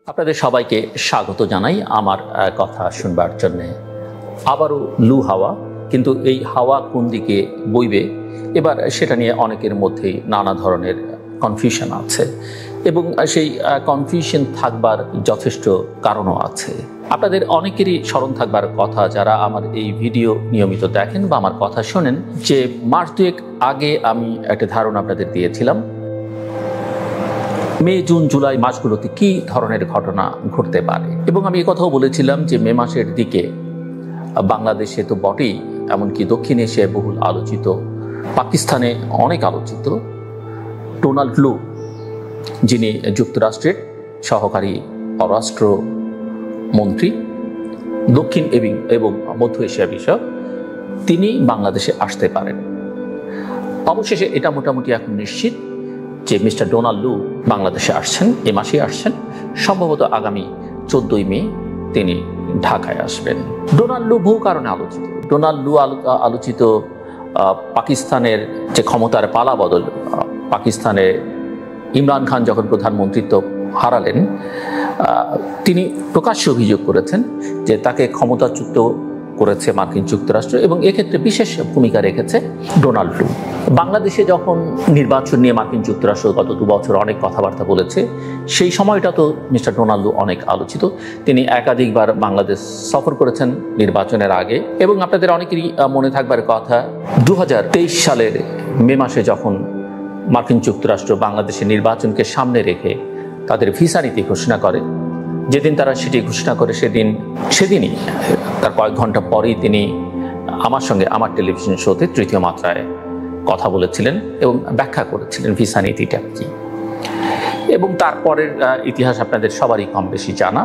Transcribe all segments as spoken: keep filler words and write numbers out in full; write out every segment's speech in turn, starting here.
আপনাদের সবাইকে স্বাগত জানাই আমার কথা শুনবার জন্য। আবারও লু হাওয়া, কিন্তু এই হাওয়া কোন দিকে বইবে এবার সেটা নিয়ে অনেকের মধ্যেই নানা ধরনের কনফিউশন আছে, এবং সেই কনফিউশন থাকবার যথেষ্ট কারণও আছে। আপনাদের অনেকেরই স্মরণ থাকবার কথা, যারা আমার এই ভিডিও নিয়মিত দেখেন বা আমার কথা শোনেন, যে মাস দুয়েক আগে আমি একটা ধারণা আপনাদের দিয়েছিলাম মে জুন জুলাই মাসগুলোতে কি ধরনের ঘটনা ঘটতে পারে, এবং আমি এই কথাও বলেছিলাম যে মে মাসের দিকে বাংলাদেশে তো বটেই, এমনকি দক্ষিণ এশিয়ায় বহুল আলোচিত, পাকিস্তানে অনেক আলোচিত ডোনাল্ড লু, যিনি যুক্তরাষ্ট্রের সহকারী পররাষ্ট্র মন্ত্রী দক্ষিণ এবং মধ্য এশিয়া বিষয়ক, তিনি বাংলাদেশে আসতে পারেন। অবশেষে এটা মোটামুটি এখন নিশ্চিত যে মিস্টার ডোনাল্ড লু বাংলাদেশে আসছেন, এ মাসে আসছেন, সম্ভবত আগামী চোদ্দই মে তিনি ঢাকায় আসবেন। ডোনাল্ড লু বহু কারণে আলোচিত। ডোনাল্ড লু আলোচিত পাকিস্তানের যে ক্ষমতার পালা বদল, পাকিস্তানে ইমরান খান যখন প্রধানমন্ত্রিত্ব হারালেন, তিনি প্রকাশ্যে অভিযোগ করেছেন যে তাকে ক্ষমতাচ্যুত করেছে মার্কিন যুক্তরাষ্ট্র, এবং এক্ষেত্রে বিশেষ ভূমিকা রেখেছে ডোনাল্ড লু। বাংলাদেশে যখন নির্বাচন নিয়ে মার্কিন যুক্তরাষ্ট্র গত দু বছর অনেক কথাবার্তা বলেছে, সেই সময়টা তো মিস্টার ডোনাল্ড লু অনেক আলোচিত। তিনি একাধিকবার বাংলাদেশ সফর করেছেন নির্বাচনের আগে, এবং আপনাদের অনেকেরই মনে থাকবার কথা দু হাজার তেইশ সালের মে মাসে যখন মার্কিন যুক্তরাষ্ট্র বাংলাদেশের নির্বাচনকে সামনে রেখে তাদের ভিসা নীতি ঘোষণা করে, যেদিন তারা সেটি ঘোষণা করে সেদিন সেদিনই তার কয়েক ঘন্টা পরেই তিনি আমার সঙ্গে আমার টেলিভিশন শোতে তৃতীয় মাত্রায় কথা বলেছিলেন এবং ব্যাখ্যা করেছিলেন ভিসা নীতিটা কি। এবং তারপরের ইতিহাস আপনাদের সবারই কম বেশি জানা।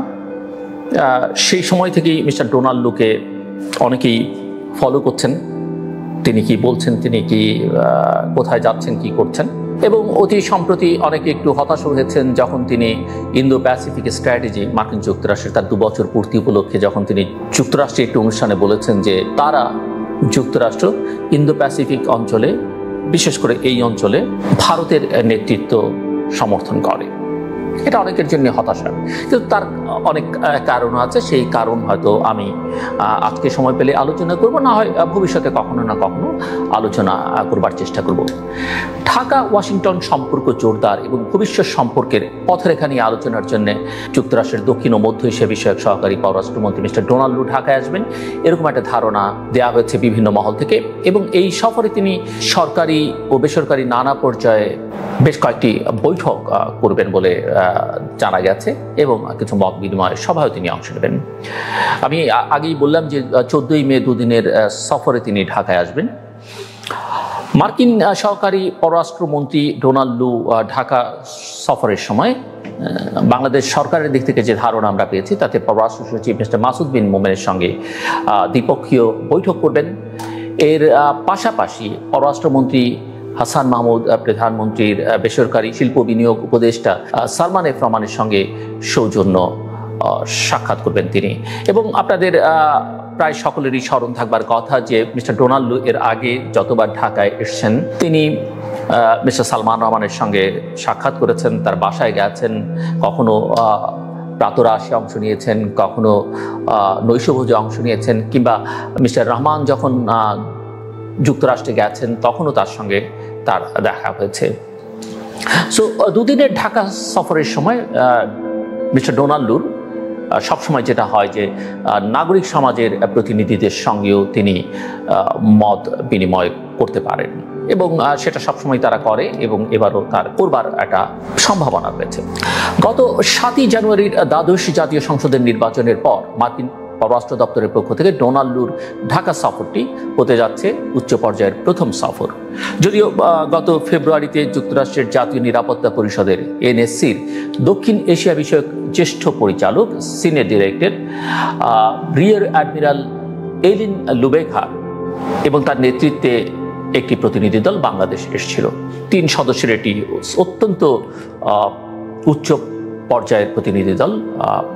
সেই সময় থেকেই মিস্টার ডোনাল্ড লুকে অনেকেই ফলো করছেন, তিনি কি বলছেন, তিনি কি কোথায় যাচ্ছেন, কি করছেন। এবং অতি সম্প্রতি অনেকে একটু হতাশ হয়েছেন যখন তিনি ইন্দো প্যাসিফিক স্ট্র্যাটেজি মার্কিন যুক্তরাষ্ট্রের তার দু বছর পূর্তি উপলক্ষে যখন তিনি যুক্তরাষ্ট্রের একটি অনুষ্ঠানে বলেছেন যে তারা যুক্তরাষ্ট্র ইন্দো প্যাসিফিক অঞ্চলে, বিশেষ করে এই অঞ্চলে ভারতের নেতৃত্ব সমর্থন করে। এটা অনেকের জন্য হতাশা, কিন্তু তার অনেক কারণ আছে। সেই কারণ হয়তো আমি আজকে সময় পেলে আলোচনা করব, না হয় ভবিষ্যতে কখনো না কখনো আলোচনা করবার চেষ্টা করব। ঢাকা ওয়াশিংটন সম্পর্ক জোরদার এবং ভবিষ্যৎ সম্পর্কের পথরেখা নিয়ে আলোচনার জন্য যুক্তরাষ্ট্রের দক্ষিণ ও মধ্য এশিয়া বিষয়ক সহকারী পররাষ্ট্রমন্ত্রী মিস্টার ডোনাল্ড লু ঢাকায় আসবেন, এরকম একটা ধারণা দেওয়া হয়েছে বিভিন্ন মহল থেকে। এবং এই সফরে তিনি সরকারি ও বেসরকারি নানা পর্যায়ে বেশ কয়েকটি বৈঠক করবেন বলে জানা গেছে, এবং কিছু মত বিনিময় সভায় তিনি অংশ নেবেন। আমি আগেই বললাম যে চোদ্দই মে দুদিনের সফরে তিনি ঢাকায় আসবেন। মার্কিন সহকারী পররাষ্ট্রমন্ত্রী ডোনাল্ড লু ঢাকা সফরের সময় বাংলাদেশ সরকারের দিক থেকে যে ধারণা আমরা পেয়েছি, তাতে পররাষ্ট্র সচিব মিস্টার মাসুদ বিন মোমেনের সঙ্গে দ্বিপক্ষীয় বৈঠক করবেন। এর পাশাপাশি পররাষ্ট্রমন্ত্রী হাসান মাহমুদ, প্রধানমন্ত্রীর বেসরকারি শিল্প বিনিয়োগ উপদেষ্টা সালমান এফ রহমানের সঙ্গে সৌজন্য সাক্ষাৎ করবেন তিনি। এবং আপনাদের প্রায় সকলেরই স্মরণ থাকবার কথা যে মিস্টার ডোনাল্ড লু এর আগে যতবার ঢাকায় এসেছেন, তিনি মিস্টার সালমান রহমানের সঙ্গে সাক্ষাৎ করেছেন, তার বাসায় গেছেন, কখনো প্রাতরাশে অংশ নিয়েছেন, কখনো নৈশভোজে অংশ নিয়েছেন, কিংবা মিস্টার রহমান যখন যুক্তরাষ্ট্রে গেছেন তখনও তার সঙ্গে তার দেখা হয়েছে। সো দুদিনের ঢাকা সফরের সময় মিস্টার ডোনাল্ড লুর সবসময় যেটা হয় যে নাগরিক সমাজের প্রতিনিধিদের সঙ্গেও তিনি মত বিনিময় করতে পারেন, এবং সেটা সবসময় তারা করে, এবং এবারও তার করবার একটা সম্ভাবনা রয়েছে। গত সাতই জানুয়ারির দ্বাদশ জাতীয় সংসদের নির্বাচনের পর মার্কিন পররাষ্ট্র দপ্তরের পক্ষ থেকে ডোনাল্ড লুর ঢাকা সফরটি হতে যাচ্ছে উচ্চ পর্যায়ের প্রথম সফর। যদিও গত ফেব্রুয়ারিতে যুক্তরাষ্ট্রের জাতীয় নিরাপত্তা পরিষদের এনএসসির দক্ষিণ এশিয়া বিষয়ক জ্যেষ্ঠ পরিচালক senior director rear admiral Eileen Laubacher এবং তার নেতৃত্বে একটি প্রতিনিধি দল বাংলাদেশ এসেছিল। তিন সদস্যের এটি অত্যন্ত উচ্চ পর্যায়ের প্রতিনিধি দল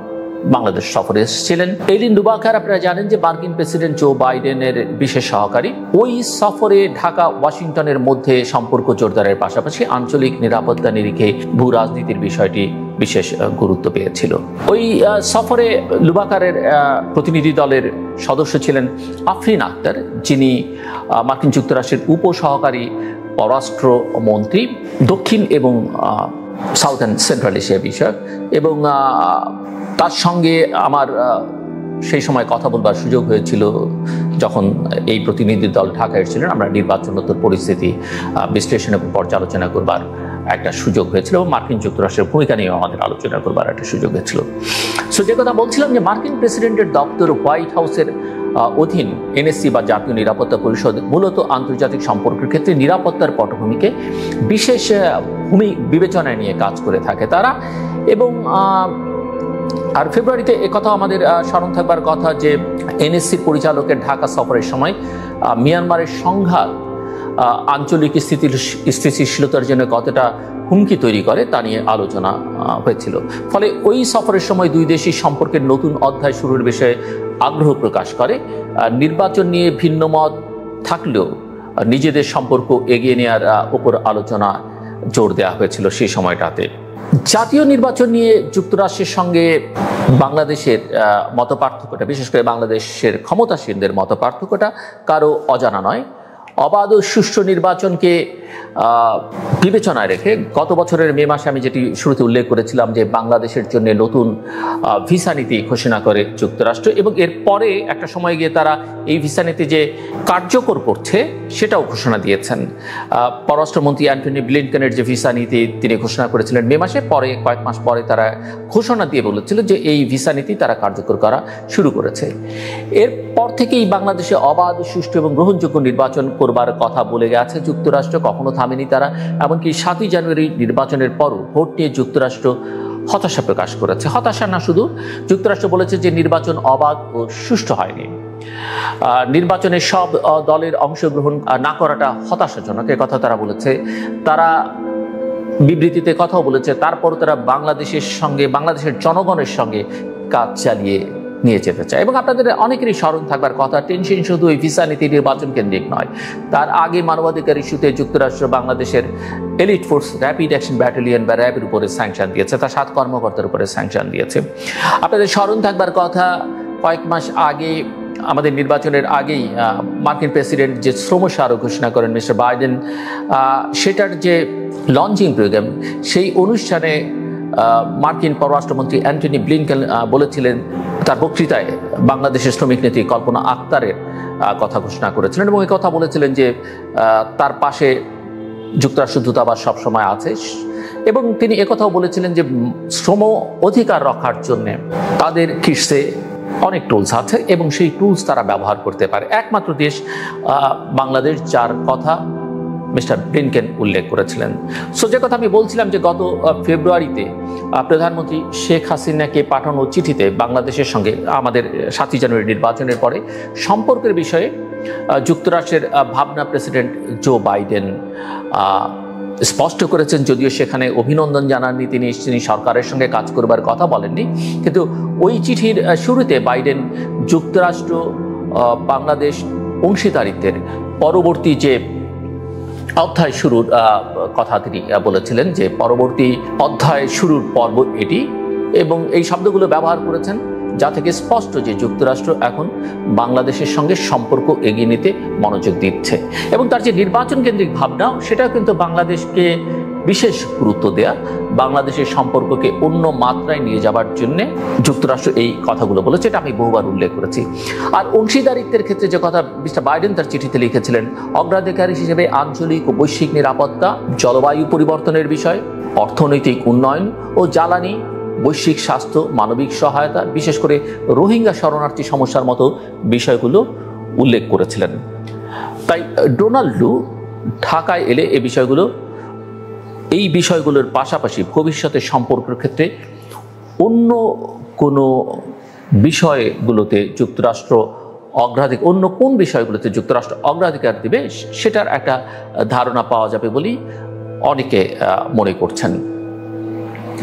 বাংলাদেশ সফরে এসেছিলেন। এলিন লুবাকার আপনারা জানেন যে মার্কিন প্রেসিডেন্ট জো বাইডেনের বিশেষ সহকারী। ওই সফরে ঢাকা ওয়াশিংটনের মধ্যে সম্পর্ক জোরদারের পাশাপাশি আঞ্চলিক নিরাপত্তা নিরিখে ভূ রাজনীতির বিষয়টি বিশেষ গুরুত্ব পেয়েছিল। ওই সফরে লুবাকারের প্রতিনিধি দলের সদস্য ছিলেন আফরিন আক্তার, যিনি মার্কিন যুক্তরাষ্ট্রের উপসহকারী পররাষ্ট্রমন্ত্রী, দক্ষিণ এবং সাউথার্ন সেন্ট্রাল এশিয়া বিষয়ক। এবং তার সঙ্গে আমার সেই সময় কথা বলবার সুযোগ হয়েছিল যখন এই প্রতিনিধি দল ঢাকায় এসেছিলেন। আমরা নির্বাচনোত্তর পরিস্থিতি বিশ্লেষণ এবং পর্যালোচনা করবার একটা সুযোগ হয়েছিল এবং মার্কিন যুক্তরাষ্ট্রের ভূমিকা নিয়েও আমাদের আলোচনা করবার একটা সুযোগ হয়েছিল। সো যে কথা বলছিলাম যে মার্কিন প্রেসিডেন্টের দপ্তর হোয়াইট হাউসের অধীন এনএসসি বা জাতীয় নিরাপত্তা পরিষদ মূলত আন্তর্জাতিক সম্পর্কের ক্ষেত্রে নিরাপত্তার পটভূমিকে বিশেষ ভূমি বিবেচনায় নিয়ে কাজ করে থাকে তারা। এবং আর ফেব্রুয়ারিতে একথা আমাদের স্মরণ থাকবার কথা যে এনএসসির পরিচালকের ঢাকা সফরের সময় মিয়ানমারের সংঘাত আঞ্চলিক স্থিতিশীলতার জন্য কতটা হুমকি তৈরি করে তা নিয়ে আলোচনা হয়েছিল। ফলে ওই সফরের সময় দুই দেশের সম্পর্কের নতুন অধ্যায় শুরুর বিষয়ে আগ্রহ প্রকাশ করে। নির্বাচন নিয়ে ভিন্ন মত থাকলেও নিজেদের সম্পর্ক এগিয়ে নেওয়ার উপর আলোচনা জোর দেওয়া হয়েছিল সেই সময়টাতে। জাতীয় নির্বাচন নিয়ে যুক্তরাষ্ট্রের সঙ্গে বাংলাদেশের মতপার্থক্যটা, বিশেষ করে বাংলাদেশের ক্ষমতাসীনদের মতপার্থক্যটা কারো অজানা নয়। অবাধ ও সুষ্ঠু নির্বাচনকে বিবেচনায় রেখে গত বছরের মে মাসে আমি যেটি শুরুতে উল্লেখ করেছিলাম যে বাংলাদেশের জন্য নতুন ভিসা নীতি ঘোষণা করে যুক্তরাষ্ট্র, এবং এরপরে একটা সময় গিয়ে তারা এই ভিসা নীতি যে কার্যকর করছে সেটাও ঘোষণা দিয়েছেন। পররাষ্ট্রমন্ত্রী অ্যান্টনি ব্লিনকেনের যে ভিসা নীতি তিনি ঘোষণা করেছিলেন মে মাসে, পরে কয়েক মাস পরে তারা ঘোষণা দিয়ে বলেছিল যে এই ভিসা নীতি তারা কার্যকর করা শুরু করেছে। এরপর থেকেই বাংলাদেশে অবাধ, সুষ্ঠু এবং গ্রহণযোগ্য নির্বাচন করবার কথা বলে গেছে যুক্তরাষ্ট্র, কখনো থামেনি তারা। এমনকি সাতই জানুয়ারি নির্বাচনের পরও ভোট নিয়ে যুক্তরাষ্ট্র হতাশা প্রকাশ করেছে। হতাশা না শুধু, যুক্তরাষ্ট্র বলেছে যে নির্বাচন অবাধ ও সুষ্ঠু হয়নি। নির্বাচনে সব দলের অংশগ্রহণ না করাটা হতাশাজনক, এ কথা তারা বলেছে। তারা বিবৃতিতে কথাও বলেছে তারপরও তারা বাংলাদেশের সঙ্গে, বাংলাদেশের জনগণের সঙ্গে কাজ চালিয়ে নিয়ে যেতে চায়। এবং আপনাদের অনেকেরই স্মরণ থাকবার কথা, টেনশন শুধু এই ভিসা নীতি নির্বাচন কেন্দ্রিক নয়। তার আগে মানবাধিকার ইস্যুতে যুক্তরাষ্ট্র বাংলাদেশের elite force rapid action battalion বা র্যাবের উপরে স্যাংশন দিয়েছে, তার সাত কর্মকর্তার উপরে স্যাংশন দিয়েছে। আপনাদের স্মরণ থাকবার কথা, কয়েক মাস আগে, আমাদের নির্বাচনের আগেই মার্কিন প্রেসিডেন্ট যে শ্রম স্মারক ঘোষণা করেন মিস্টার বাইডেন, সেটার যে লঞ্চিং প্রোগ্রাম, সেই অনুষ্ঠানে মার্কিন পররাষ্ট্রমন্ত্রী অ্যান্টনি ব্লিনকেন বলেছিলেন, তার বক্তৃতায় বাংলাদেশের শ্রমিক নেত্রী কল্পনা আক্তারের কথা ঘোষণা করেছিলেন এবং এই কথা বলেছিলেন যে তার পাশে যুক্তরাষ্ট্র দূতাবাস সবসময় আছে। এবং তিনি একথাও বলেছিলেন যে শ্রম অধিকার রক্ষার জন্য তাদের কৃষে অনেক টুলস আছে এবং সেই টুলস তারা ব্যবহার করতে পারে। একমাত্র দেশ বাংলাদেশ, যার কথা মিস্টার ব্লিনকেন উল্লেখ করেছিলেন। সো যে কথা আমি বলছিলাম যে গত ফেব্রুয়ারিতে প্রধানমন্ত্রী শেখ হাসিনাকে পাঠানো চিঠিতে বাংলাদেশের সঙ্গে আমাদের সাতই জানুয়ারি নির্বাচনের পরে সম্পর্কের বিষয়ে যুক্তরাষ্ট্রের ভাবনা প্রেসিডেন্ট জো বাইডেন স্পষ্ট করেছেন, যদিও সেখানে অভিনন্দন জানাননি তিনি, তিনি সরকারের সঙ্গে কাজ করবার কথা বলেননি। কিন্তু ওই চিঠির শুরুতে বাইডেন যুক্তরাষ্ট্র বাংলাদেশ অংশীদারিত্বের পরবর্তী যে অধ্যায় শুরুর কথা তিনি বলেছিলেন, যে পরবর্তী অধ্যায় শুরুর পর্ব এটি, এবং এই শব্দগুলো ব্যবহার করেছেন যা থেকে স্পষ্ট যে যুক্তরাষ্ট্র এখন বাংলাদেশের সঙ্গে সম্পর্ক এগিয়ে নিতে মনোযোগ দিচ্ছে। এবং তার যে নির্বাচন কেন্দ্রিক ভাবনা, সেটাও কিন্তু বাংলাদেশকে বিশেষ গুরুত্ব দেয়া, বাংলাদেশের সম্পর্ককে অন্য মাত্রায় নিয়ে যাবার জন্য যুক্তরাষ্ট্র এই কথাগুলো বলেছে, এটা আমি বহুবার উল্লেখ করেছি। আর অংশীদারিত্বের ক্ষেত্রে যে কথা মিস্টার বাইডেন তার চিঠিতে লিখেছিলেন, অগ্রাধিকার হিসেবে আঞ্চলিক ও বৈশ্বিক নিরাপত্তা, জলবায়ু পরিবর্তনের বিষয়, অর্থনৈতিক উন্নয়ন ও জ্বালানি, বৈশ্বিক স্বাস্থ্য, মানবিক সহায়তা, বিশেষ করে রোহিঙ্গা শরণার্থী সমস্যার মতো বিষয়গুলো উল্লেখ করেছিলেন। তাই ডোনাল্ডু ঢাকায় এলে এই বিষয়গুলো এই বিষয়গুলোর পাশাপাশি ভবিষ্যতের সম্পর্কের ক্ষেত্রে অন্য কোনো বিষয়গুলোতে যুক্তরাষ্ট্র অগ্রাধিকার, অন্য কোন বিষয়গুলোতে যুক্তরাষ্ট্র অগ্রাধিকার দেবে সেটার একটা ধারণা পাওয়া যাবে বলেই অনেকে মনে করছেন।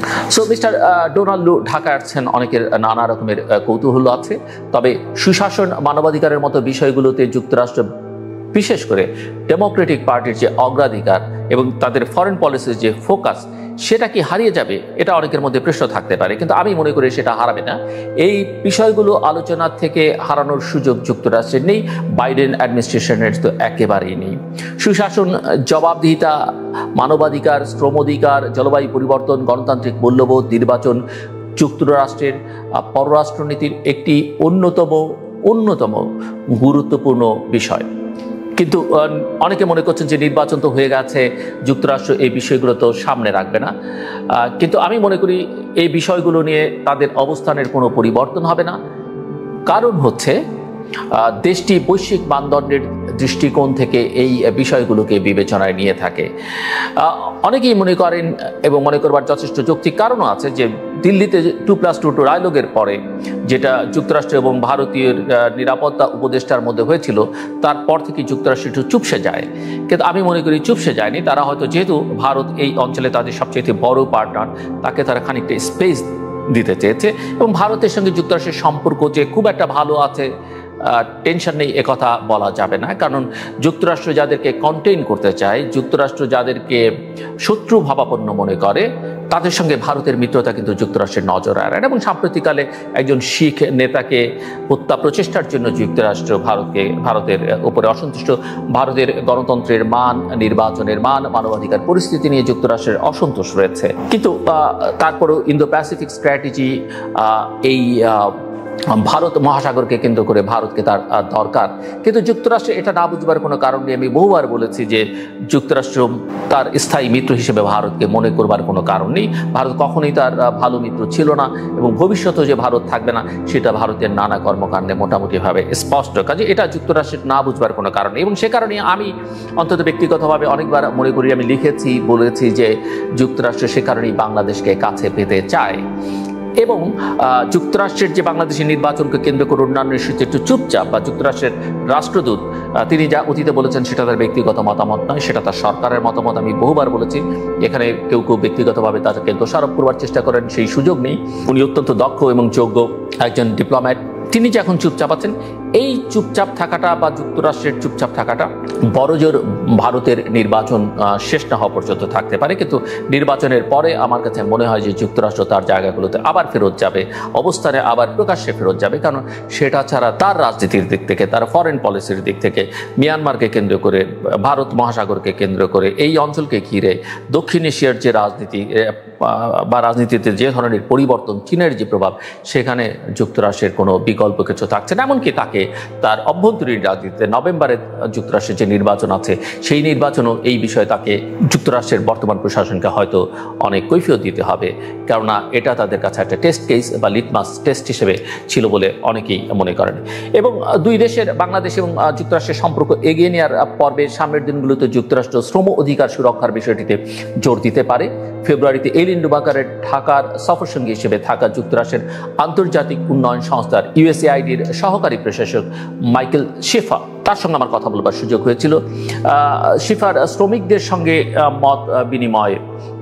সো মিস্টার ডোনাল্ড লু ঢাকা আসছেন, অনেকের নানা রকমের কৌতূহল আছে। তবে সুশাসন, মানবাধিকারের মতো বিষয়গুলোতে যুক্তরাষ্ট্র, বিশেষ করে ডেমোক্রেটিক পার্টির যে অগ্রাধিকার এবং তাদের ফরেন পলিসির যে ফোকাস, সেটা কি হারিয়ে যাবে? এটা অনেকের মধ্যে প্রশ্ন থাকতে পারে, কিন্তু আমি মনে করি সেটা হারাবে না। এই বিষয়গুলো আলোচনার থেকে হারানোর সুযোগ যুক্তরাষ্ট্রের নেই, বাইডেন অ্যাডমিনিস্ট্রেশনের তো একেবারেই নেই। সুশাসন, জবাবদিহিতা, মানবাধিকার, শ্রম অধিকার, জলবায়ু পরিবর্তন, গণতান্ত্রিক মূল্যবোধ, নির্বাচন যুক্তরাষ্ট্রের পররাষ্ট্রনীতির একটি অন্যতম অন্যতম গুরুত্বপূর্ণ বিষয়। কিন্তু অনেকে মনে করছেন যে নির্বাচন তো হয়ে গেছে, যুক্তরাষ্ট্র এই বিষয়গুলো তো সামনে রাখবে না। কিন্তু আমি মনে করি এই বিষয়গুলো নিয়ে তাদের অবস্থানের কোনো পরিবর্তন হবে না। কারণ হচ্ছে দেশটি বৈশ্বিক মানদণ্ডের দৃষ্টিকোণ থেকে এই বিষয়গুলোকে বিবেচনায় নিয়ে থাকে। অনেকেই মনে করেন এবং মনে করবার যথেষ্ট যৌক্তিক কারণও আছে যে দিল্লিতে টু প্লাস টু টু ডায়ালগের পরে যেটা যুক্তরাষ্ট্র এবং ভারতীয় নিরাপত্তা উপদেষ্টার মধ্যে হয়েছিল, তারপর থেকে যুক্তরাষ্ট্র একটু চুপসে যায়। কিন্তু আমি মনে করি চুপসে যায়নি, তারা হয়তো যেহেতু ভারত এই অঞ্চলে তাদের সবচেয়ে বড় পার্টনার, তাকে তারা খানিকটা স্পেস দিতে চেয়েছে। এবং ভারতের সঙ্গে যুক্তরাষ্ট্রের সম্পর্ক যে খুব একটা ভালো আছে, টেনশন নেই, একথা বলা যাবে না। কারণ যুক্তরাষ্ট্র যাদেরকে কন্টেইন করতে চায়, যুক্তরাষ্ট্র যাদেরকে শত্রু ভাবাপন্ন মনে করে, তাদের সঙ্গে ভারতের মিত্রতা কিন্তু যুক্তরাষ্ট্রের নজর এড়ায়। এবং সাম্প্রতিককালে একজন শিখ নেতাকে হত্যা প্রচেষ্টার জন্য যুক্তরাষ্ট্র ভারতকে ভারতের উপরে অসন্তুষ্ট। ভারতের গণতন্ত্রের মান, নির্বাচনের মান, মানবাধিকার পরিস্থিতি নিয়ে যুক্তরাষ্ট্রের অসন্তোষ রয়েছে। কিন্তু তারপরও ইন্দো প্যাসিফিক স্ট্র্যাটেজি, এই ভারত মহাসাগরকে কেন্দ্র করে ভারতকে তার দরকার। কিন্তু যুক্তরাষ্ট্রে এটা না বুঝবার কোনো কারণ নেই। আমি বহুবার বলেছি যে যুক্তরাষ্ট্র তার স্থায়ী মিত্র হিসেবে ভারতকে মনে করবার কোনো কারণ নেই। ভারত কখনোই তার ভালো মিত্র ছিল না এবং ভবিষ্যতেও যে ভারত থাকবে না, সেটা ভারতের নানা কর্মকাণ্ডে মোটামুটিভাবে স্পষ্ট। কাজে এটা যুক্তরাষ্ট্রের না বুঝবার কোনো কারণ নেই। এবং সে কারণে আমি অন্তত ব্যক্তিগতভাবে অনেকবার মনে করি, আমি লিখেছি, বলেছি যে যুক্তরাষ্ট্র সে কারণেই বাংলাদেশকে কাছে পেতে চায়। এবং যুক্তরাষ্ট্রের যে বাংলাদেশের নির্বাচনকে কেন্দ্র করে অন্যান্য ইস্যুতে একটু চুপচাপ, বা যুক্তরাষ্ট্রের রাষ্ট্রদূত তিনি যা অতীতে বলেছেন সেটা তার ব্যক্তিগত মতামত নয়, সেটা তার সরকারের মতামত। আমি বহুবার বলেছি, এখানে কেউ কেউ ব্যক্তিগতভাবে তাকে দোষারোপ করবার চেষ্টা করেন, সেই সুযোগ নেই। উনি অত্যন্ত দক্ষ এবং যোগ্য একজন ডিপ্লোম্যাট। তিনি যে এখন চুপচাপ আছেন, এই চুপচাপ থাকাটা বা যুক্তরাষ্ট্রের চুপচাপ থাকাটা বড়জোর ভারতের নির্বাচন শেষ না হওয়া পর্যন্ত থাকতে পারে। কিন্তু নির্বাচনের পরে আমার কাছে মনে হয় যে যুক্তরাষ্ট্র তার জায়গাগুলোতে আবার ফেরত যাবে, অবস্থানে আবার প্রকাশ্যে ফেরত যাবে। কারণ সেটা ছাড়া তার রাজনীতির দিক থেকে, তার ফরেন পলিসির দিক থেকে, মিয়ানমারকে কেন্দ্র করে, ভারত মহাসাগরকে কেন্দ্র করে, এই অঞ্চলকে ঘিরে দক্ষিণ এশিয়ার যে রাজনীতি বা রাজনীতিতে যে ধরনের পরিবর্তন, চীনের যে প্রভাব, সেখানে যুক্তরাষ্ট্রের কোনো বিকল্প কিছু থাকছে না। এমনকি তাকে তার অভ্যন্তরীণ রাজনীতিতে নভেম্বরে যুক্তরাষ্ট্রের যে নির্বাচন আছে, সেই নির্বাচনও এই বিষয়ে তাকে যুক্তরাষ্ট্রের বর্তমান প্রশাসনকে হয়তো অনেক কৈফিয়ত দিতে হবে। কেননা এটা তাদের কাছে একটা টেস্ট কেস বা লিটমাস টেস্ট হিসেবে ছিল বলে অনেকেই মনে করেন। এবং দুই দেশের, বাংলাদেশ এবং যুক্তরাষ্ট্রের সম্পর্ক এগিয়ে নেওয়ার পর্বে সামনের দিনগুলোতে যুক্তরাষ্ট্র শ্রম অধিকার সুরক্ষার বিষয়টিতে জোর দিতে পারে। ফেব্রুয়ারিতে এলিন ডুবাকারের ঢাকার সফরসঙ্গী হিসেবে থাকা যুক্তরাষ্ট্রের আন্তর্জাতিক উন্নয়ন সংস্থার ইউএসএআইডির সহকারী প্রশাসক মাইকেল শিফা, তার সঙ্গে আমার কথা বলবার সুযোগ হয়েছিল। শিফার শ্রমিকদের সঙ্গে মত বিনিময়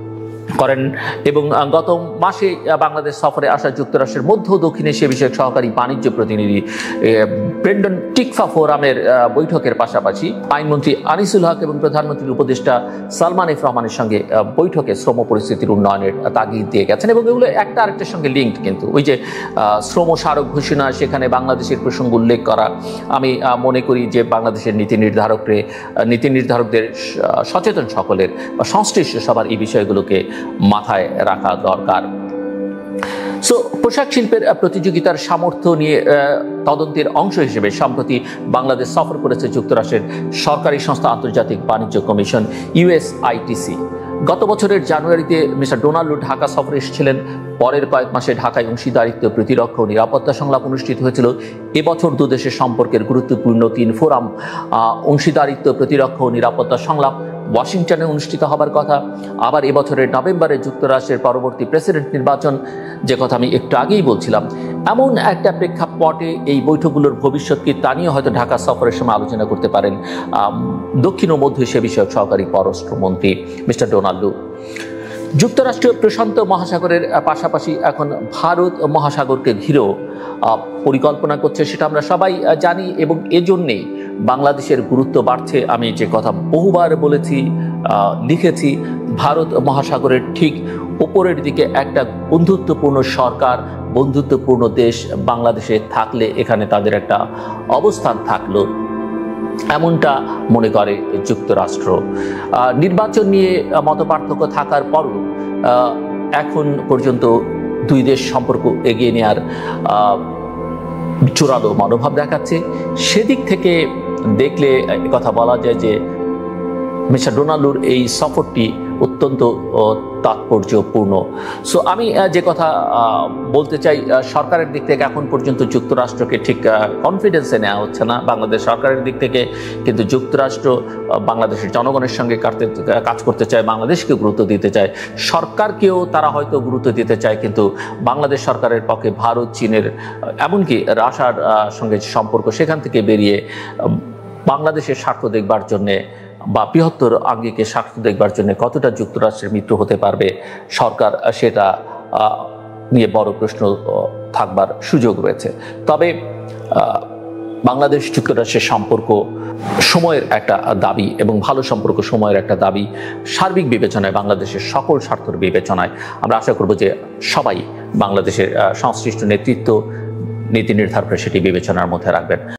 করেন এবং গত মাসে বাংলাদেশ সফরে আসা যুক্তরাষ্ট্রের মধ্য দক্ষিণ এশিয়া বিষয়ক সহকারী বাণিজ্য প্রতিনিধি ব্রেন্ডন টিকফা ফোরামের বৈঠকের পাশাপাশি আইনমন্ত্রী আনিসুল হক এবং প্রধানমন্ত্রীর উপদেষ্টা সালমান এফ রহমানের সঙ্গে বৈঠকে শ্রম পরিস্থিতির উন্নয়নের তাগিদ দিয়ে গেছেন। এবং এগুলো একটা আরেকটার সঙ্গে লিঙ্কড। কিন্তু ওই যে শ্রম স্মারক ঘোষণা, সেখানে বাংলাদেশের প্রসঙ্গ উল্লেখ করা, আমি মনে করি যে বাংলাদেশের নীতি নির্ধারকরে নীতি নির্ধারকদের সচেতন সকলের বা সংশ্লিষ্ট সবার এই বিষয়গুলোকে মাথায় রাখা দরকার। সো পোশাক শিল্পের প্রতিযোগিতার সামর্থ্য নিয়ে তদন্তের অংশ হিসেবে সম্প্রতি বাংলাদেশ সফর করেছে যুক্তরাষ্ট্রের সরকারি সংস্থা আন্তর্জাতিক বাণিজ্য কমিশন ইউএসআইটিসি। গত বছরের জানুয়ারিতে মিস্টার ডোনাল্ড ঢাকা সফরে এসেছিলেন। পরের কয়েক মাসে ঢাকায় অংশীদারিত্ব, প্রতিরক্ষা ও নিরাপত্তা সংলাপ অনুষ্ঠিত হয়েছিল। এবছর দুদেশের সম্পর্কের গুরুত্বপূর্ণ তিন ফোরাম, অংশীদারিত্ব, প্রতিরক্ষা ও নিরাপত্তা সংলাপ ওয়াশিংটনে অনুষ্ঠিত হবার কথা। আবার এবছরের নভেম্বরে যুক্তরাষ্ট্রের পরবর্তী প্রেসিডেন্ট নির্বাচন, যে কথা আমি একটু আগেই বলছিলাম। এমন একটা প্রেক্ষাপটে এই বৈঠকগুলোর ভবিষ্যৎ কি, তা নিয়ে হয়তো ঢাকা সফরের সময় আলোচনা করতে পারেন দক্ষিণ ও মধ্য এশিয়া বিষয়ক সহকারী পররাষ্ট্রমন্ত্রী মিস্টার ডোনাল্ড লু। যুক্তরাষ্ট্র প্রশান্ত মহাসাগরের পাশাপাশি এখন ভারত মহাসাগরকে ঘিরেও পরিকল্পনা করছে, সেটা আমরা সবাই জানি এবং এজন্যেই বাংলাদেশের গুরুত্ব বাড়ছে। আমি যে কথা বহুবার বলেছি, লিখেছি, ভারত মহাসাগরের ঠিক উপরের দিকে একটা বন্ধুত্বপূর্ণ সরকার, বন্ধুত্বপূর্ণ দেশ বাংলাদেশে থাকলে এখানে তাদের একটা অবস্থান থাকলো, এমনটা মনে করে যুক্তরাষ্ট্র। নির্বাচন নিয়ে মতপার্থক্য থাকার পরও এখন পর্যন্ত দুই দেশ সম্পর্ক এগিয়ে নেওয়ার জোরালো মনোভাব দেখাচ্ছে। সেদিক থেকে দেখলে কথা বলা যায় যে মিস্টার ডোনাল্ডুর এই সফরটি অত্যন্ত তাৎপর্যপূর্ণ। সো আমি যে কথা বলতে চাই, সরকারের দিক থেকে এখন পর্যন্ত যুক্তরাষ্ট্রকে ঠিক কনফিডেন্সে নেওয়া হচ্ছে না বাংলাদেশ সরকারের দিক থেকে, কিন্তু যুক্তরাষ্ট্র বাংলাদেশের জনগণের সঙ্গে কাজ করতে চায়, বাংলাদেশকে গুরুত্ব দিতে চায়, সরকারকেও তারা হয়তো গুরুত্ব দিতে চায়, কিন্তু বাংলাদেশ সরকারের পক্ষে ভারত, চীনের, এমনকি রাশিয়ার সঙ্গে সম্পর্ক সেখান থেকে বেরিয়ে বাংলাদেশের স্বার্থ দেখবার জন্যে বা বৃহত্তর আঙ্গিকে স্বার্থ দেখবার জন্য কতটা যুক্তরাষ্ট্রের মিত্র হতে পারবে সরকার, সেটা নিয়ে বড় প্রশ্ন থাকবার সুযোগ রয়েছে। তবে বাংলাদেশ যুক্তরাষ্ট্রের সম্পর্ক সময়ের একটা দাবি এবং ভালো সম্পর্ক সময়ের একটা দাবি। সার্বিক বিবেচনায়, বাংলাদেশের সকল স্বার্থের বিবেচনায় আমরা আশা করব যে সবাই বাংলাদেশের সংশ্লিষ্ট নেতৃত্ব নীতি নির্ধারণ করে সেটি বিবেচনার মধ্যে রাখবেন।